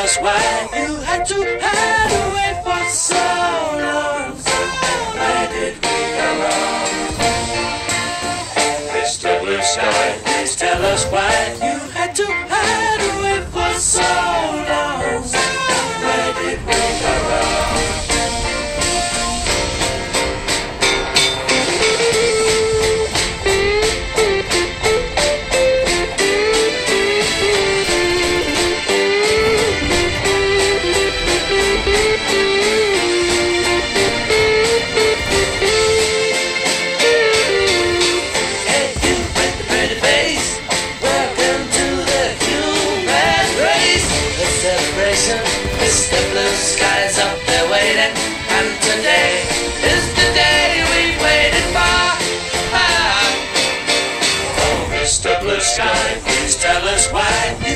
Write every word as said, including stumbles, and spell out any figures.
us why you had to hide away for so long. Where did we go wrong? Mister Blue Sky, please tell us why you had to hide away for so long. Where did we go wrong? Mister Blue Sky's up there waiting, and today is the day we've waited for. Ah. Oh, Mister Blue Sky, please tell us why